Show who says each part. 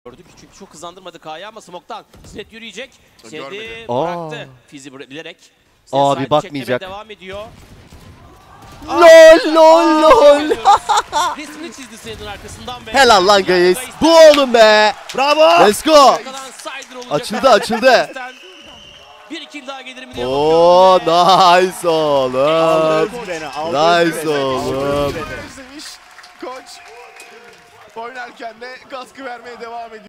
Speaker 1: gördük çünkü çok hızlandırmadı K'ya ama smoke'tan Sinet yürüyecek.
Speaker 2: Görmedi.
Speaker 1: Bıraktı. Fizi bilerek.
Speaker 3: Abi bakmayacak.
Speaker 1: Devam ediyor.
Speaker 3: LOL LOL LOL.
Speaker 1: Resmini çizdi Sinet'in arkasından be.
Speaker 3: Helal lan Gayes. Bu oğlum be.
Speaker 2: Bravo.
Speaker 3: Let's go.
Speaker 1: Açıldı
Speaker 3: açıldı.
Speaker 1: Bir kill daha gelir mi diye
Speaker 3: Oo
Speaker 1: bakıyorum.
Speaker 3: nice oğlum. Nice oğlum.
Speaker 2: Koç oynarken de kaskı vermeye devam ediyor.